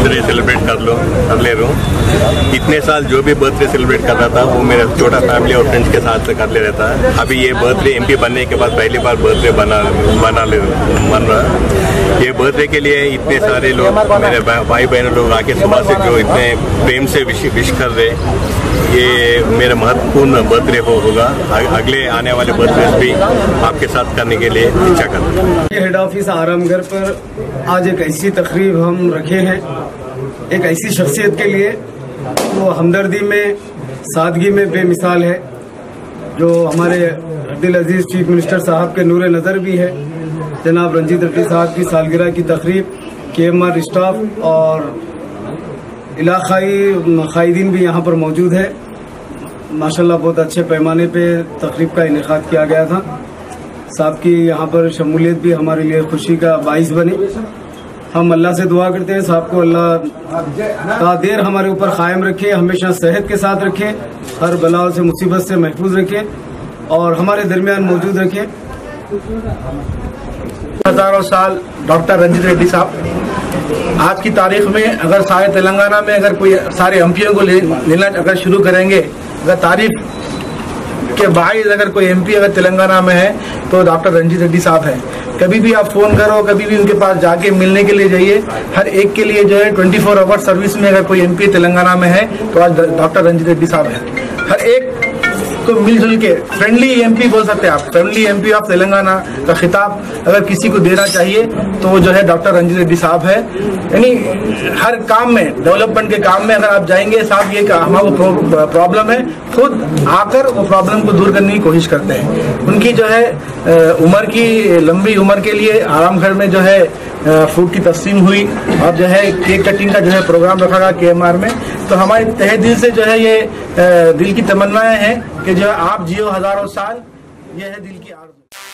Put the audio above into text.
Birthday celebrate कर ले रहा हूँ। इतने साल जो भी बर्थडे सेलिब्रेट कर रहा था वो मेरा छोटा फैमिली और फ्रेंड्स के साथ कर ले रहता है। अभी ये बर्थडे एमपी बनने के बाद पहली बार बर्थडे मन रहा। ये बर्थडे के लिए इतने सारे लोग, मेरे भाई बहनों लोग आके सुबह से जो इतने प्रेम से विश कर रहे, ये मेरा महत्वपूर्ण बर्थडे होगा। अगले आने वाले बर्थडे भी आपके साथ करने के लिए इच्छा करते हैं। हेड ऑफिस आरामगढ़ पर आज एक ऐसी तकरीब हम रखे हैं, एक ऐसी शख्सियत के लिए वो हमदर्दी में, सादगी में बेमिसाल है, जो हमारे अब्दुल अजीज चीफ मिनिस्टर साहब के नूर नज़र भी है। जनाब रंजीत रेड्डी साहब की सालगिरह की तकरीब KMR स्टाफ और इलाकाई कायदीन भी यहाँ पर मौजूद है। माशाल्लाह बहुत अच्छे पैमाने पे तकरीब का इनेकाद किया गया था। साहब की यहाँ पर शमूलियत भी हमारे लिए खुशी का बाइस बनी। हम अल्लाह से दुआ करते हैं साहब को अल्लाह का देर हमारे ऊपर कायम रखे, हमेशा सेहत के साथ रखे, हर बलाओं से मुसीबत से महफूज रखे और हमारे दरमियान मौजूद रखे। हजारों साल डॉक्टर रंजीत रेड्डी साहब आज की तारीख में अगर सारे तेलंगाना में अगर कोई सारे एमपीओ को लेना अगर शुरू करेंगे, अगर तारीफ के बाईस अगर कोई एमपी अगर तेलंगाना में है तो डॉक्टर रंजीत रेड्डी साहब है। कभी भी आप फोन करो, कभी भी उनके पास जाके मिलने के लिए जाइए, हर एक के लिए जो है 24 आवर सर्विस में अगर कोई एमपी तेलंगाना में है तो आज डॉक्टर रंजीत रेड्डी साहब है। हर एक को मिलजुल के फ्रेंडली एमपी बोल सकते हैं आप, फ्रेंडली एमपी ऑफ तेलंगाना का खिताब अगर किसी को देना चाहिए तो वो जो है डॉक्टर रंजीत रेड्डी साहब है। यानी हर काम में, डेवलपमेंट के काम में अगर आप जाएंगे, साहब ये हमारा प्रॉब्लम है, खुद आकर वो प्रॉब्लम को दूर करने की कोशिश करते हैं। उनकी जो है उम्र की लंबी उम्र के लिए आरामगढ़ में जो है फूड की तकसीम हुई और जो है केक कटिंग का जो है प्रोग्राम रखा गया KMR में। तो हमारे तहे दिल से जो है ये दिल की तमन्नाएं हैं कि जो है आप जियो हजारों साल, ये है दिल की आरज़ू।